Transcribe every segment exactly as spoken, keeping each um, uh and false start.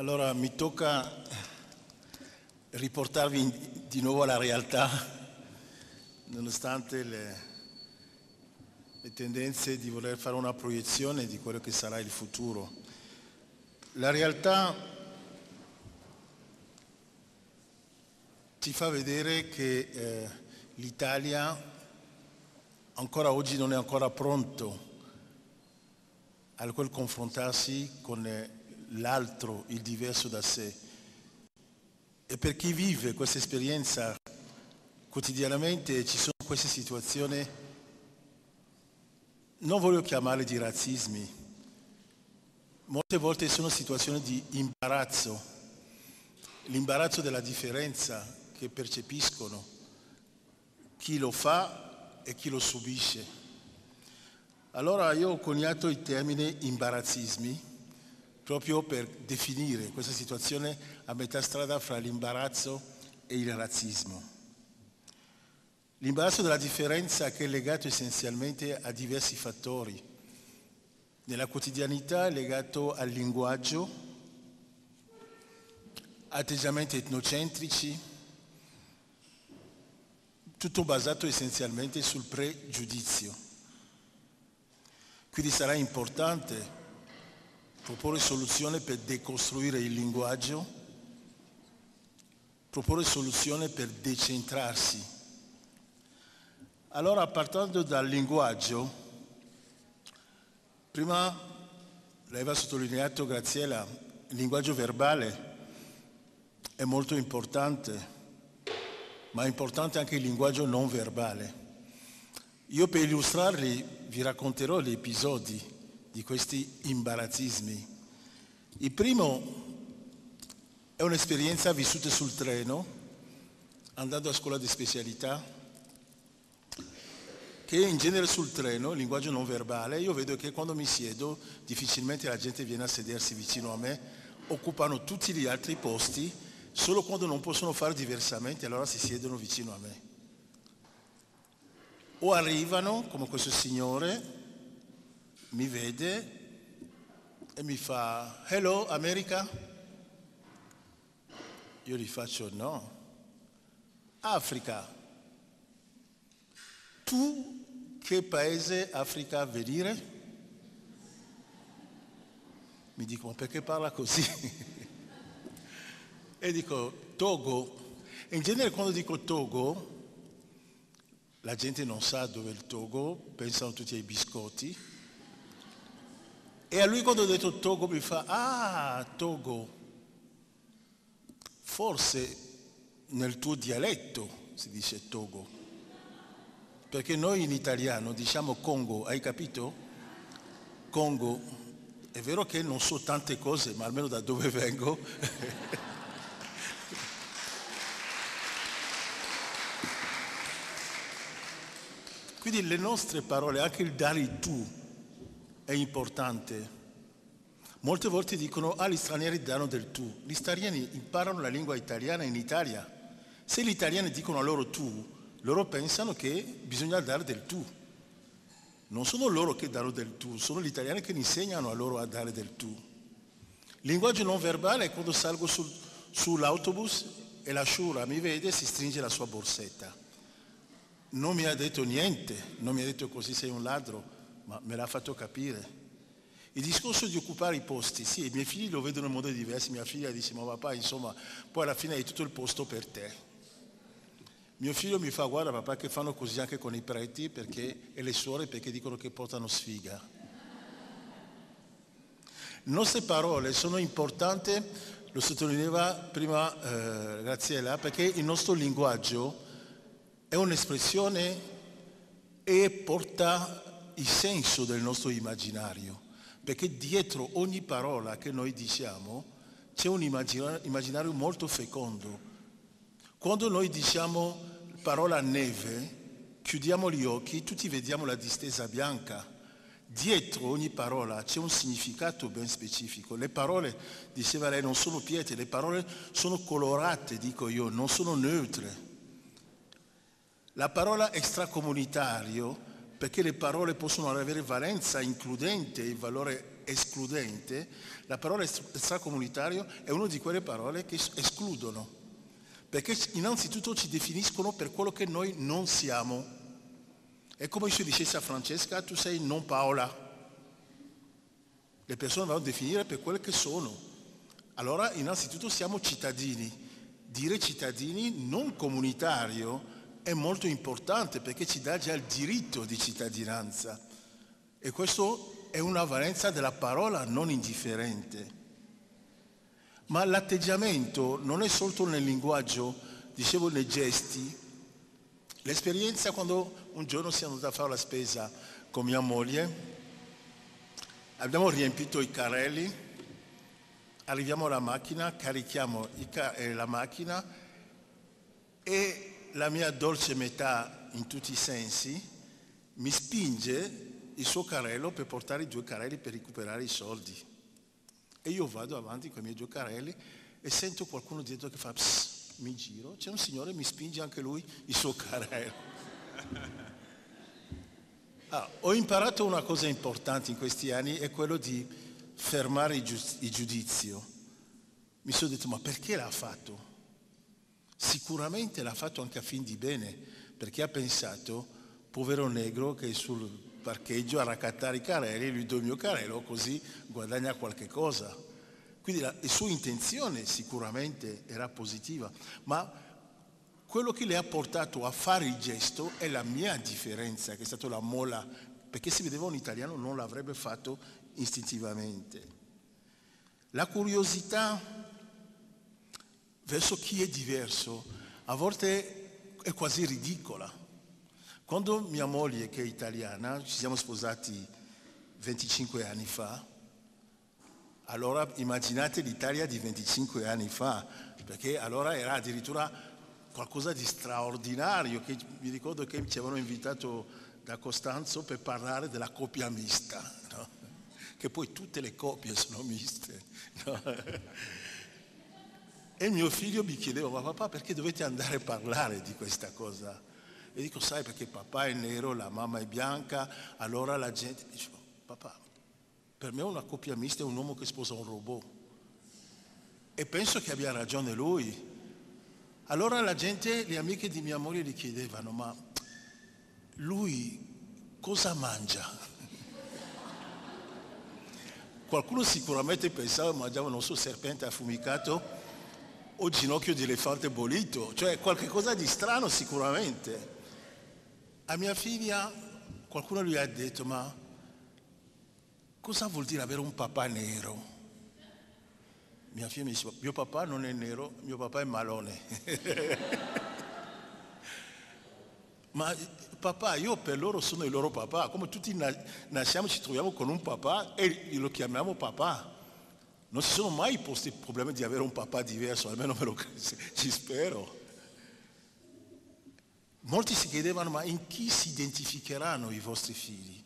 Allora mi tocca riportarvi di nuovo alla realtà, nonostante le, le tendenze di voler fare una proiezione di quello che sarà il futuro. La realtà ci fa vedere che eh, l'Italia ancora oggi non è ancora pronto a quel confrontarsi con eh, l'altro, il diverso da sé. E per chi vive questa esperienza quotidianamente ci sono queste situazioni, non voglio chiamarle di razzismi, molte volte sono situazioni di imbarazzo, l'imbarazzo della differenza che percepiscono chi lo fa e chi lo subisce. Allora io ho coniato il termine imbarazzismi proprio per definire questa situazione a metà strada fra l'imbarazzo e il razzismo. L'imbarazzo della differenza che è legato essenzialmente a diversi fattori. Nella quotidianità è legato al linguaggio, atteggiamenti etnocentrici, tutto basato essenzialmente sul pregiudizio. Quindi sarà importante proporre soluzioni per decostruire il linguaggio, proporre soluzioni per decentrarsi. Allora, partendo dal linguaggio, prima lei aveva sottolineato, Graziella, il linguaggio verbale è molto importante, ma è importante anche il linguaggio non verbale. Io per illustrarli vi racconterò gli episodi di questi imbarazzismi. Il primo è un'esperienza vissuta sul treno, andando a scuola di specialità, che in genere sul treno, il linguaggio non verbale, io vedo che quando mi siedo difficilmente la gente viene a sedersi vicino a me, occupano tutti gli altri posti, solo quando non possono fare diversamente, allora si siedono vicino a me. O arrivano, come questo signore, mi vede e mi fa "Hello, America?" Io gli faccio "No, Africa. Tu che paese Africa a venire?" Mi dico "Ma perché parla così?" E dico "Togo." E in genere quando dico Togo, la gente non sa dove è il Togo, pensano tutti ai biscotti. E a lui quando ho detto Togo mi fa "Ah, Togo, forse nel tuo dialetto si dice Togo, perché noi in italiano diciamo Congo, hai capito? Congo, è vero che non so tante cose, ma almeno da dove vengo." Quindi le nostre parole, anche il dare il tu, è importante. Molte volte dicono "Ah, gli stranieri danno del tu." Gli stranieri imparano la lingua italiana in Italia. Se gli italiani dicono a loro tu, loro pensano che bisogna dare del tu. Non sono loro che danno del tu, sono gli italiani che insegnano a loro a dare del tu. Il linguaggio non verbale è quando salgo sul, sull'autobus e la sciura mi vede e si stringe la sua borsetta. Non mi ha detto niente, non mi ha detto "così sei un ladro", ma me l'ha fatto capire. Il discorso di occupare i posti, sì, i miei figli lo vedono in modi diversi. Mia figlia dice "Ma papà, insomma, poi alla fine hai tutto il posto per te." Mio figlio mi fa "Guarda papà che fanno così anche con i preti perché, e le suore perché dicono che portano sfiga." Le nostre parole sono importanti, lo sottolineava prima eh, Graziella, perché il nostro linguaggio è un'espressione e porta il senso del nostro immaginario, perché dietro ogni parola che noi diciamo c'è un immaginario molto fecondo. Quando noi diciamo parola neve, chiudiamo gli occhi, tutti vediamo la distesa bianca. Dietro ogni parola c'è un significato ben specifico. Le parole, diceva lei, non sono pietre, le parole sono colorate, dico io, non sono neutre. La parola extracomunitario, perché le parole possono avere valenza includente e valore escludente, la parola extracomunitario è una di quelle parole che escludono, perché innanzitutto ci definiscono per quello che noi non siamo. È come se io dicessi a Francesca, tu sei non Paola. Le persone vanno a definire per quelle che sono. Allora innanzitutto siamo cittadini. Dire cittadini non comunitario è molto importante perché ci dà già il diritto di cittadinanza. E questo è una valenza della parola non indifferente. Ma l'atteggiamento non è solo nel linguaggio, dicevo nei gesti. L'esperienza quando un giorno siamo andati a fare la spesa con mia moglie, abbiamo riempito i carrelli, arriviamo alla macchina, carichiamo la macchina e la mia dolce metà in tutti i sensi mi spinge il suo carrello per portare i due carrelli per recuperare i soldi. E io vado avanti con i miei due carrelli e sento qualcuno dietro che fa psst, mi giro, c'è un signore che mi spinge anche lui il suo carrello. Ah, ho imparato una cosa importante in questi anni, è quello di fermare il, giu- il giudizio. Mi sono detto, ma perché l'ha fatto? Sicuramente l'ha fatto anche a fin di bene, perché ha pensato, povero negro che è sul parcheggio a raccattare i carrelli, lui do il mio carrello, così guadagna qualche cosa. Quindi la, la sua intenzione sicuramente era positiva, ma quello che le ha portato a fare il gesto è la mia differenza, che è stata la molla, perché se vedeva un italiano non l'avrebbe fatto istintivamente. La curiosità verso chi è diverso a volte è quasi ridicola. Quando mia moglie, che è italiana, ci siamo sposati venticinque anni fa, allora immaginate l'Italia di venticinque anni fa, perché allora era addirittura qualcosa di straordinario, che mi ricordo che ci avevano invitato da Costanzo per parlare della coppia mista, no? Che poi tutte le coppie sono miste, no? E mio figlio mi chiedeva, ma papà perché dovete andare a parlare di questa cosa? E dico, sai, perché papà è nero, la mamma è bianca, allora la gente dice, papà, per me una coppia mista è un uomo che sposa un robot. E penso che abbia ragione lui. Allora la gente, le amiche di mia moglie gli chiedevano, ma lui cosa mangia? Qualcuno sicuramente pensava che mangiava, non so, serpente affumicato o ginocchio di elefante bollito, cioè qualche cosa di strano sicuramente. A mia figlia qualcuno gli ha detto, ma cosa vuol dire avere un papà nero? Mia figlia mi dice, mio papà non è nero, mio papà è malone. Ma papà, io per loro sono il loro papà, come tutti nasciamo ci troviamo con un papà e lo chiamiamo papà. Non si sono mai posti il problema di avere un papà diverso, almeno me lo ci spero. Molti si chiedevano, ma in chi si identificheranno i vostri figli?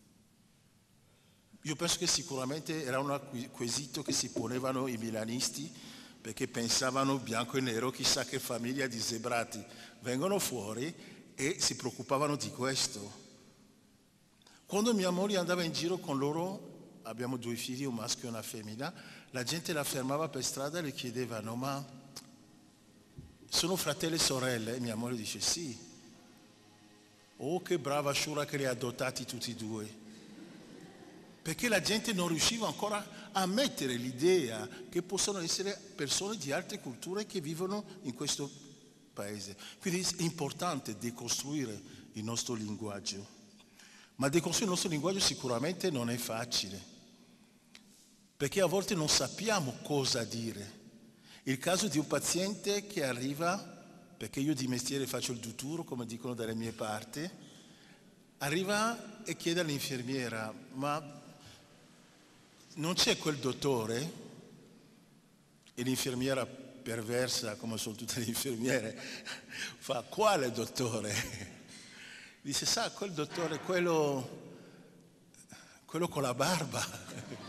Io penso che sicuramente era un quesito che si ponevano i milanisti, perché pensavano bianco e nero, chissà che famiglia di zebrati vengono fuori, e si preoccupavano di questo. Quando mia moglie andava in giro con loro, abbiamo due figli, un maschio e una femmina, la gente la fermava per strada e le chiedevano, ma sono fratelli e sorelle? E mia moglie dice sì. Oh, che brava Shura che li ha adottati tutti e due. Perché la gente non riusciva ancora a mettere l'idea che possono essere persone di altre culture che vivono in questo paese. Quindi è importante decostruire il nostro linguaggio. Ma decostruire il nostro linguaggio sicuramente non è facile, perché a volte non sappiamo cosa dire. Il caso di un paziente che arriva, perché io di mestiere faccio il duturo, come dicono dalle mie parti, arriva e chiede all'infermiera, ma non c'è quel dottore? E l'infermiera perversa, come sono tutte le infermiere, fa, quale dottore? Dice, sa, quel dottore, quello, quello con la barba.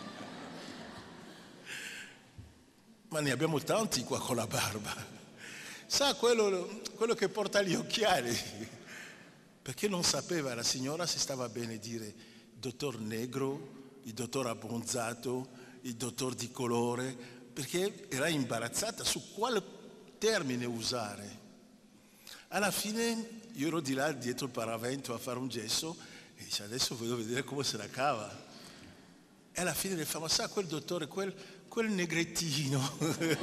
Ma ne abbiamo tanti qua con la barba. Sa, quello, quello che porta gli occhiali. Perché non sapeva la signora se stava bene dire dottor negro, il dottor abbronzato, il dottor di colore, perché era imbarazzata su quale termine usare. Alla fine io ero di là dietro il paravento a fare un gesso e dice adesso voglio vedere come se la cava. E alla fine le fa, ma sa quel dottore, quel, quel negrettino.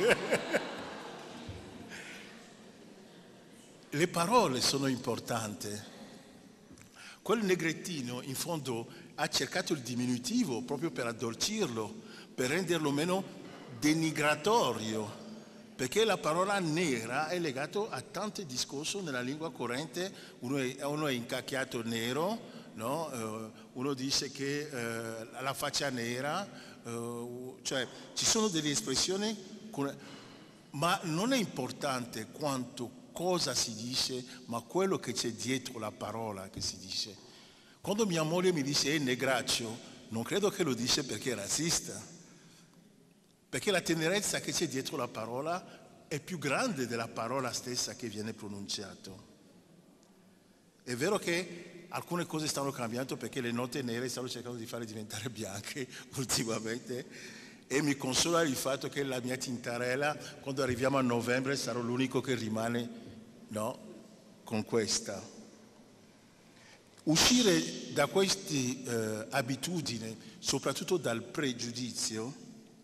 Le parole sono importanti. Quel negrettino in fondo ha cercato il diminutivo proprio per addolcirlo, per renderlo meno denigratorio, perché la parola nera è legata a tanti discorsi nella lingua corrente. Uno è, uno è incacchiato nero, no? Uh, uno dice che uh, la faccia nera, uh, cioè ci sono delle espressioni, con... ma non è importante quanto cosa si dice, ma quello che c'è dietro la parola che si dice. Quando mia moglie mi dice è negraccio, non credo che lo dice perché è razzista, perché la tenerezza che c'è dietro la parola è più grande della parola stessa che viene pronunciata. È vero che alcune cose stanno cambiando perché le note nere stanno cercando di farle diventare bianche ultimamente, e mi consola il fatto che la mia tintarella, quando arriviamo a novembre, sarò l'unico che rimane, no, con questa. Uscire da queste eh, abitudini, soprattutto dal pregiudizio,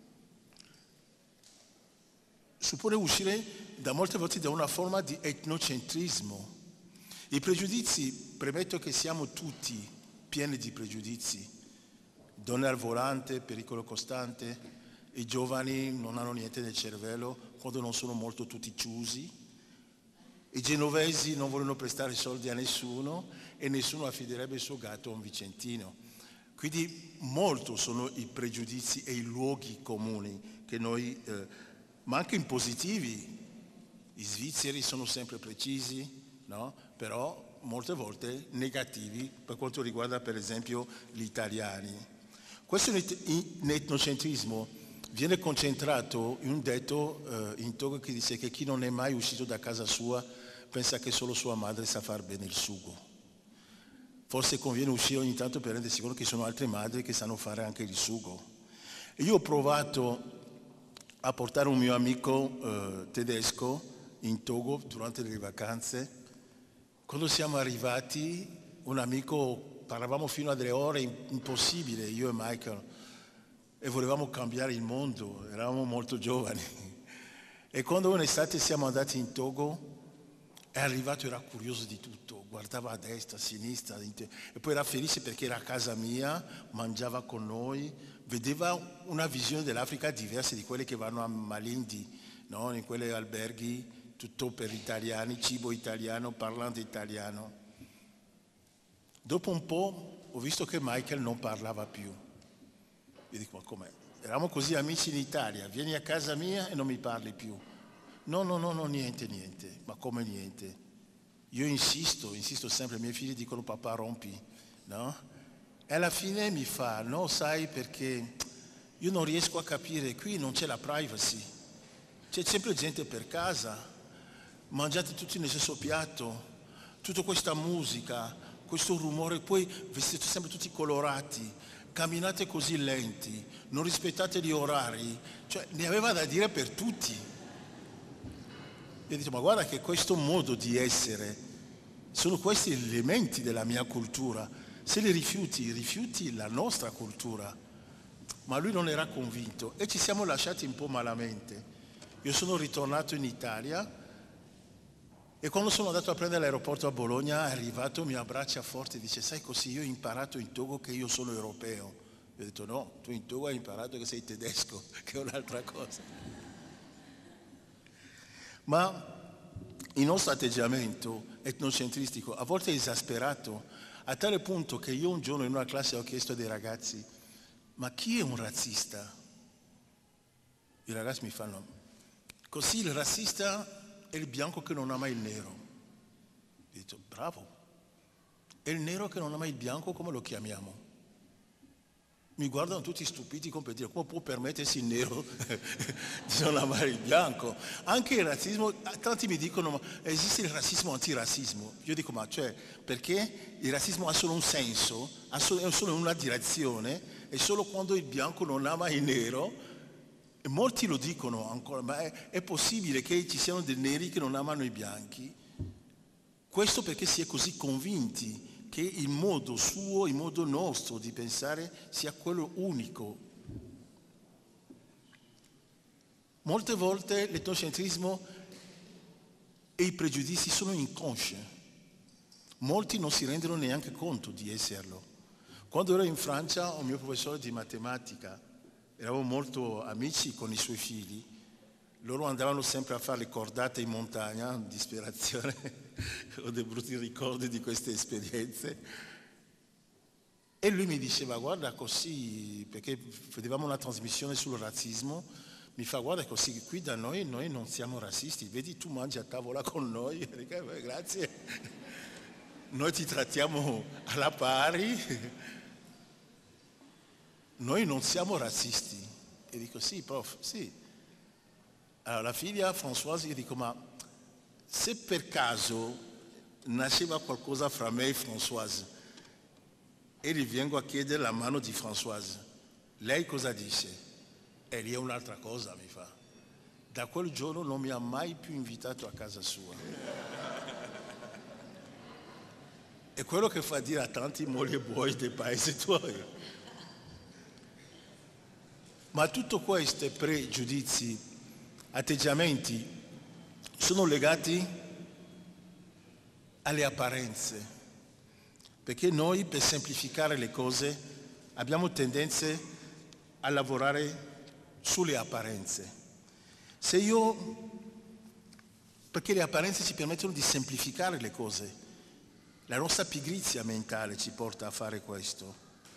suppone uscire da molte volte da una forma di etnocentrismo. I pregiudizi, premetto che siamo tutti pieni di pregiudizi. Donne al volante, pericolo costante, i giovani non hanno niente nel cervello quando non sono molto tutti chiusi, i genovesi non vogliono prestare soldi a nessuno e nessuno affiderebbe il suo gatto a un vicentino. Quindi molto sono i pregiudizi e i luoghi comuni che noi, eh, ma anche in positivi. I svizzeri sono sempre precisi, no? Però molte volte negativi per quanto riguarda per esempio gli italiani. Questo etnocentrismo viene concentrato in un detto eh, in Togo che dice che chi non è mai uscito da casa sua pensa che solo sua madre sa far bene il sugo. Forse conviene uscire ogni tanto per rendersi conto che ci sono altre madri che sanno fare anche il sugo. E io ho provato a portare un mio amico eh, tedesco in Togo durante le vacanze. Quando siamo arrivati, un amico, parlavamo fino a delle ore impossibili, io e Michael, e volevamo cambiare il mondo, eravamo molto giovani. E quando un'estate siamo andati in Togo, è arrivato, era curioso di tutto, guardava a destra, a sinistra, e poi era felice perché era a casa mia, mangiava con noi, vedeva una visione dell'Africa diversa di quelle che vanno a Malindi, no? In quelle alberghi, tutto per italiani, cibo italiano, parlante italiano. Dopo un po' ho visto che Michael non parlava più. Io dico, ma com'è? Eravamo così amici in Italia, vieni a casa mia e non mi parli più. No, no, no, no, niente, niente. Ma come niente? Io insisto, insisto sempre, i miei figli dicono papà rompi, no? E alla fine mi fa, no, sai, perché io non riesco a capire, qui non c'è la privacy, c'è sempre gente per casa, mangiate tutti nello stesso piatto, tutta questa musica, questo rumore, poi vestite sempre tutti colorati, camminate così lenti, non rispettate gli orari, cioè ne aveva da dire per tutti. Io dico, ma guarda che questo modo di essere, sono questi elementi della mia cultura, se li rifiuti, rifiuti la nostra cultura. Ma lui non era convinto e ci siamo lasciati un po' malamente. Io sono ritornato in Italia e quando sono andato a prendere l'aeroporto a Bologna è arrivato, mi abbraccia forte e dice, sai così, io ho imparato in Togo che io sono europeo. Io ho detto, no, tu in Togo hai imparato che sei tedesco, che è un'altra cosa. Ma il nostro atteggiamento etnocentristico a volte è esasperato, a tale punto che io un giorno in una classe ho chiesto ai ragazzi, ma chi è un razzista? I ragazzi mi fanno, così il razzista è il bianco che non ama il nero. Io ho detto, bravo, è il nero che non ama il bianco, come lo chiamiamo? Mi guardano tutti stupiti come per dire, come può permettersi il nero di non amare il bianco? Anche il razzismo, tanti mi dicono, ma esiste il razzismo antirazzismo? Io dico, ma cioè, perché il razzismo ha solo un senso, ha solo, è solo una direzione, è solo quando il bianco non ama il nero, e molti lo dicono ancora, ma è, è possibile che ci siano dei neri che non amano i bianchi? Questo perché si è così convinti che il modo suo, il modo nostro di pensare sia quello unico. Molte volte l'etnocentrismo e i pregiudizi sono inconsci. Molti non si rendono neanche conto di esserlo. Quando ero in Francia, un mio professore di matematica, eravamo molto amici con i suoi figli, loro andavano sempre a fare le cordate in montagna, disperazione, ho dei brutti ricordi di queste esperienze. E lui mi diceva, guarda così, perché vedevamo una trasmissione sul razzismo, mi fa, guarda così, qui da noi noi non siamo razzisti, vedi tu mangi a tavola con noi, e dico, "Eh, grazie, noi ti trattiamo alla pari, noi non siamo razzisti." E dico, sì prof, sì. Allora la figlia Françoise gli dico, ma se per caso nasceva qualcosa fra me e Françoise e gli vengo a chiedere la mano di Françoise, lei cosa dice? E lì è un'altra cosa, mi fa. Da quel giorno non mi ha mai più invitato a casa sua. È quello che fa dire a tanti mogli e buoi dei paesi tuoi. Ma tutto questi pregiudizi, atteggiamenti, sono legati alle apparenze. Perché noi, per semplificare le cose, abbiamo tendenze a lavorare sulle apparenze. Se io, perché le apparenze ci permettono di semplificare le cose, la nostra pigrizia mentale ci porta a fare questo.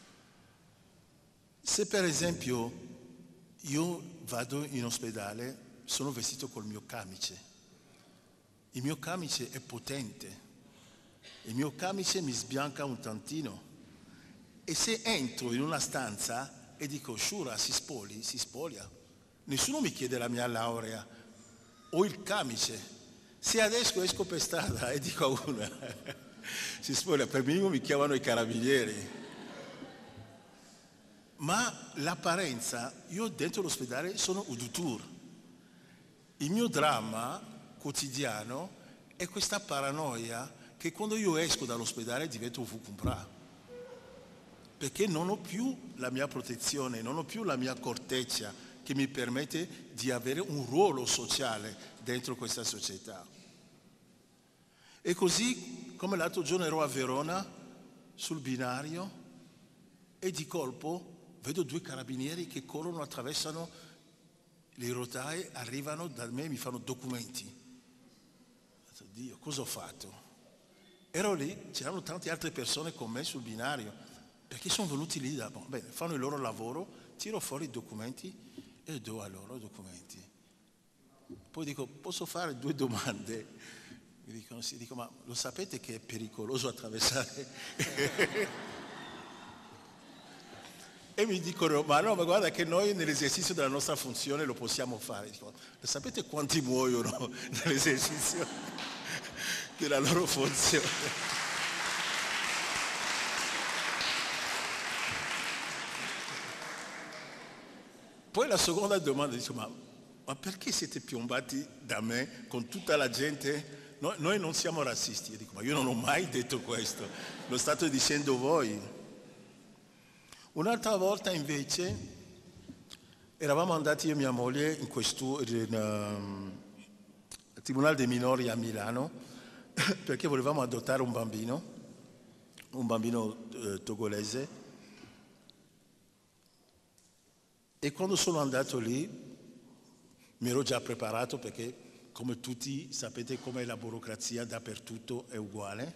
Se per esempio io vado in ospedale, sono vestito col mio camice, il mio camice è potente, il mio camice mi sbianca un tantino, e se entro in una stanza e dico, Shura, si spoli, si spolia. Nessuno mi chiede la mia laurea o il camice. Se adesso esco per strada e dico a una, si spolia, per minimo mi chiamano i carabinieri. Ma l'apparenza, io dentro l'ospedale sono udutur. Il mio dramma quotidiano è questa paranoia che quando io esco dall'ospedale divento Vukumpra. Perché non ho più la mia protezione, non ho più la mia corteccia che mi permette di avere un ruolo sociale dentro questa società. E così, come l'altro giorno ero a Verona, sul binario, e di colpo vedo due carabinieri che corrono, attraversano le rotaie, arrivano da me e mi fanno documenti. Ho detto, Dio, cosa ho fatto? Ero lì, c'erano tante altre persone con me sul binario, perché sono venuti lì da, bene, fanno il loro lavoro, tiro fuori i documenti e do a loro i documenti. Poi dico, posso fare due domande? Mi dicono sì, dico, ma lo sapete che è pericoloso attraversare? E mi dicono, ma no, ma guarda che noi nell'esercizio della nostra funzione lo possiamo fare. Dico, lo sapete quanti muoiono nell'esercizio della loro funzione? Poi la seconda domanda, dico, ma, ma perché siete piombati da me con tutta la gente? Noi, noi non siamo razzisti. Io dico, ma io non ho mai detto questo, lo state dicendo voi. Un'altra volta invece eravamo andati io e mia moglie in questo, in, um, al Tribunale dei Minori a Milano perché volevamo adottare un bambino, un bambino eh, togolese. E quando sono andato lì mi ero già preparato perché, come tutti sapete, come la burocrazia dappertutto è uguale.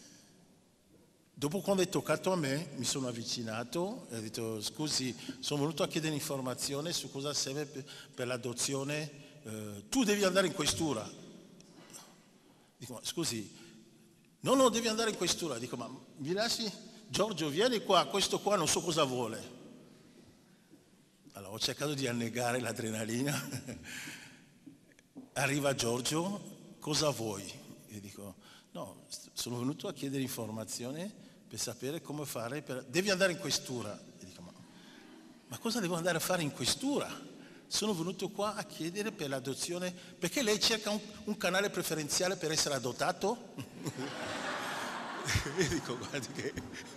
Dopo, quando è toccato a me, mi sono avvicinato e ho detto, scusi, sono venuto a chiedere informazione su cosa serve per, per l'adozione. Eh, tu devi andare in questura. Dico, ma scusi, no, no, devi andare in questura. Dico, ma mi lasci? Giorgio, vieni qua, questo qua non so cosa vuole. Allora, ho cercato di annegare l'adrenalina. Arriva Giorgio, cosa vuoi? E dico, no, sono venuto a chiedere informazione per sapere come fare, per... devi andare in questura. E dico, ma ma cosa devo andare a fare in questura? Sono venuto qua a chiedere per l'adozione, perché lei cerca un, un canale preferenziale per essere adottato? Io dico, guardi che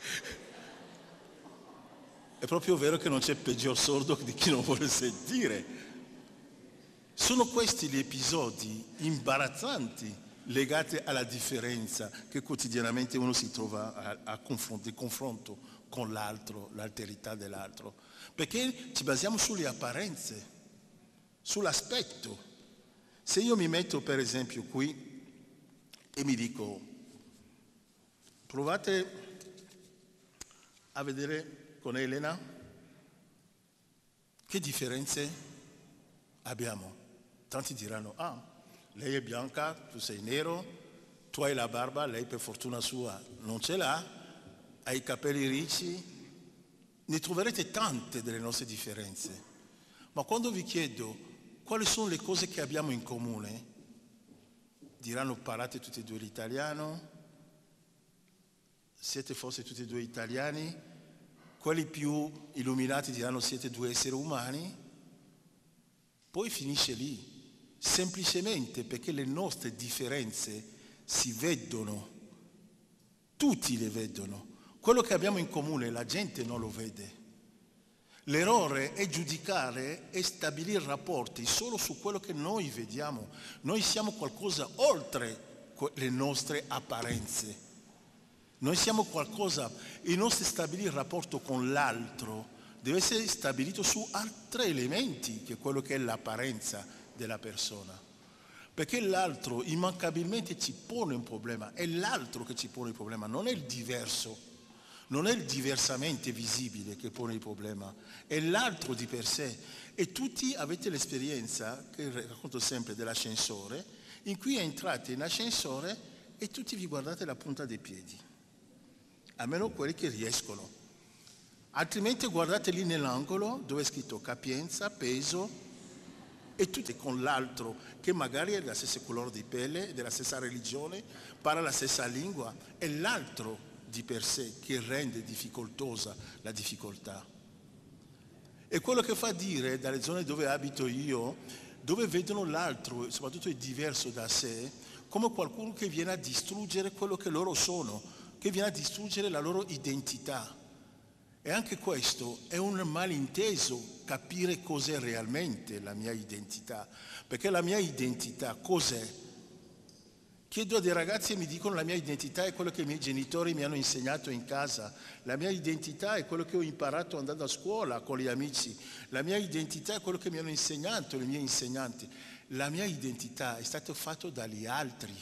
è proprio vero che non c'è peggior sordo di chi non vuole sentire. Sono questi gli episodi imbarazzanti legati alla differenza che quotidianamente uno si trova a, a confronto, di confronto con l'altro, l'alterità dell'altro, perché ci basiamo sulle apparenze, sull'aspetto. Se io mi metto per esempio qui e mi dico, provate a vedere con Elena che differenze abbiamo. Tanti diranno, ah, lei è bianca, tu sei nero, tu hai la barba, lei per fortuna sua non ce l'ha, hai i capelli ricci, ne troverete tante delle nostre differenze. Ma quando vi chiedo quali sono le cose che abbiamo in comune, diranno parlate tutti e due l'italiano, siete forse tutti e due italiani, quelli più illuminati diranno siete due esseri umani, poi finisce lì, semplicemente perché le nostre differenze si vedono, tutti le vedono. Quello che abbiamo in comune la gente non lo vede. L'errore è giudicare e stabilire rapporti solo su quello che noi vediamo. Noi siamo qualcosa oltre le nostre apparenze. Noi siamo qualcosa, il nostro stabilire il rapporto con l'altro deve essere stabilito su altri elementi che quello che è l'apparenza della persona. Perché l'altro immancabilmente ci pone un problema, è l'altro che ci pone il problema, non è il diverso. Non è il diversamente visibile che pone il problema, è l'altro di per sé. E tutti avete l'esperienza, che racconto sempre, dell'ascensore, in cui entrate in ascensore e tutti vi guardate la punta dei piedi, almeno quelli che riescono. Altrimenti guardate lì nell'angolo dove è scritto capienza, peso, e tutti con l'altro che magari è della stessa colore di pelle, della stessa religione, parla la stessa lingua, è l'altro di per sé che rende difficoltosa la difficoltà. E quello che fa dire dalle zone dove abito io, dove vedono l'altro, soprattutto il diverso da sé, come qualcuno che viene a distruggere quello che loro sono, che viene a distruggere la loro identità. E anche questo è un malinteso, capire cos'è realmente la mia identità. Perché la mia identità cos'è? Chiedo a dei ragazzi e mi dicono la mia identità è quello che i miei genitori mi hanno insegnato in casa, la mia identità è quello che ho imparato andando a scuola con gli amici, la mia identità è quello che mi hanno insegnato i miei insegnanti, la mia identità è stata fatta dagli altri,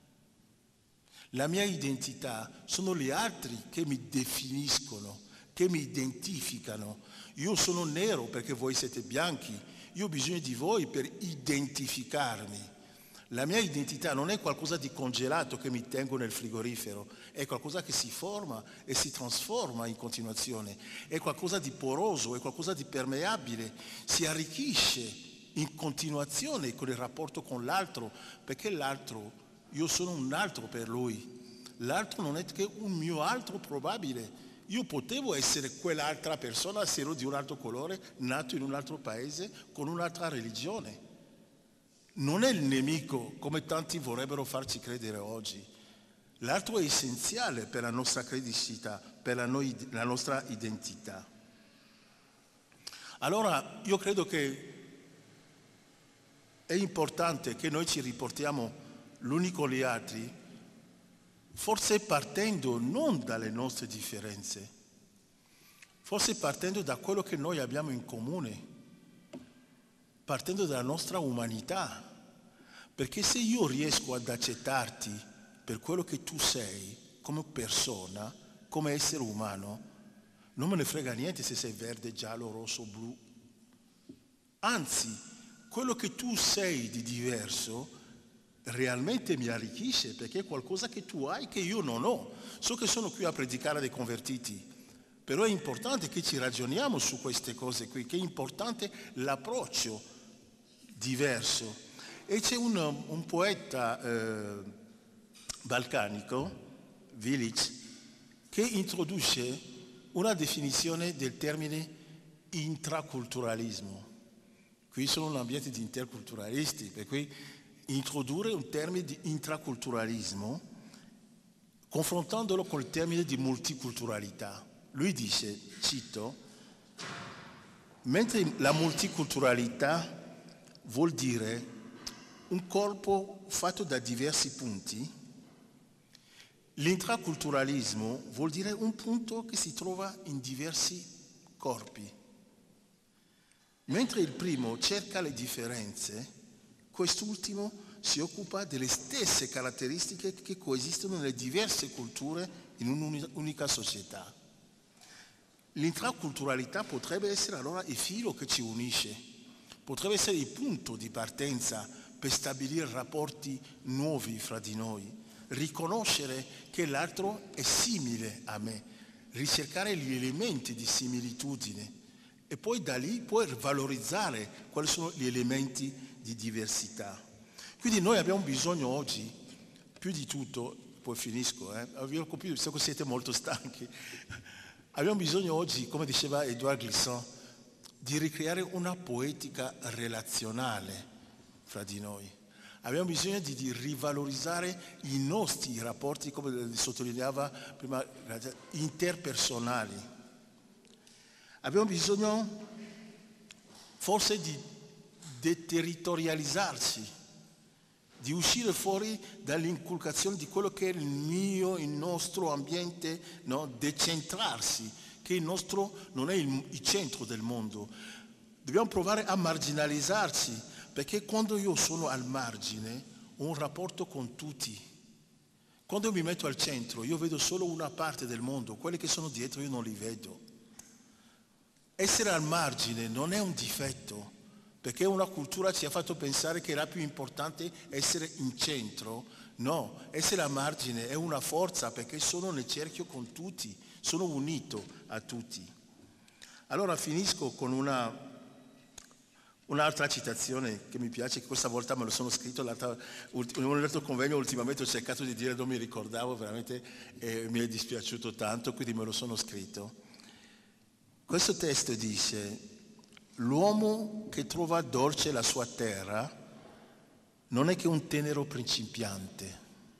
la mia identità sono gli altri che mi definiscono, che mi identificano. Io sono nero perché voi siete bianchi, io ho bisogno di voi per identificarmi. La mia identità non è qualcosa di congelato che mi tengo nel frigorifero, è qualcosa che si forma e si trasforma in continuazione, è qualcosa di poroso, è qualcosa di permeabile, si arricchisce in continuazione con il rapporto con l'altro, perché l'altro, io sono un altro per lui, l'altro non è che un mio altro probabile. Io potevo essere quell'altra persona se ero di un altro colore, nato in un altro paese, con un'altra religione. Non è il nemico, come tanti vorrebbero farci credere oggi. L'altro è essenziale per la nostra credicità, per la, noi, la nostra identità. Allora, io credo che è importante che noi ci riportiamo l'uni con gli altri, forse partendo non dalle nostre differenze, forse partendo da quello che noi abbiamo in comune, partendo dalla nostra umanità, perché se io riesco ad accettarti per quello che tu sei, come persona, come essere umano, non me ne frega niente se sei verde, giallo, rosso, blu. Anzi, quello che tu sei di diverso realmente mi arricchisce, perché è qualcosa che tu hai che io non ho. So che sono qui a predicare dei convertiti, però è importante che ci ragioniamo su queste cose qui, che è importante l'approccio diverso. E c'è un, un poeta eh, balcanico, Vilic, che introduce una definizione del termine intraculturalismo. Qui sono un ambiente di interculturalisti, per cui introdurre un termine di intraculturalismo confrontandolo col termine di multiculturalità. Lui dice, cito, mentre la multiculturalità vuol dire un corpo fatto da diversi punti, l'intraculturalismo vuol dire un punto che si trova in diversi corpi. Mentre il primo cerca le differenze, quest'ultimo si occupa delle stesse caratteristiche che coesistono nelle diverse culture in un'unica società. L'intraculturalità potrebbe essere allora il filo che ci unisce, potrebbe essere il punto di partenza per stabilire rapporti nuovi fra di noi, riconoscere che l'altro è simile a me, ricercare gli elementi di similitudine e poi da lì poi valorizzare quali sono gli elementi di diversità. Quindi noi abbiamo bisogno oggi, più di tutto, poi finisco, eh, so che siete molto stanchi, abbiamo bisogno oggi, come diceva Edouard Glissant, di ricreare una poetica relazionale fra di noi. Abbiamo bisogno di, di rivalorizzare i nostri rapporti, come sottolineava prima, interpersonali. Abbiamo bisogno forse di deterritorializzarci, di uscire fuori dall'inculcazione di quello che è il mio, il nostro ambiente, no? Decentrarsi, che il nostro non è il, il centro del mondo. Dobbiamo provare a marginalizzarci, perché quando io sono al margine ho un rapporto con tutti. Quando mi metto al centro io vedo solo una parte del mondo, quelli che sono dietro io non li vedo. Essere al margine non è un difetto, perché una cultura ci ha fatto pensare che era più importante essere in centro. No, essere al margine è una forza, perché sono nel cerchio con tutti, sono unito a tutti. Allora finisco con una, un'altra citazione che mi piace, che questa volta me lo sono scritto, in un altro convegno ultimamente ho cercato di dire, non mi ricordavo veramente, e mi è dispiaciuto tanto, quindi me lo sono scritto. Questo testo dice: l'uomo che trova dolce la sua terra non è che un tenero principiante.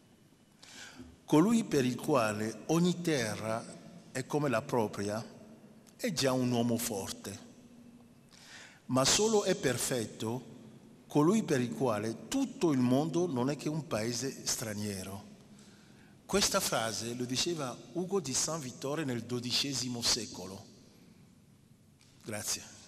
Colui per il quale ogni terra è come la propria è già un uomo forte, ma solo è perfetto colui per il quale tutto il mondo non è che un paese straniero. Questa frase lo diceva Ugo di San Vittore nel dodicesimo secolo. Grazie.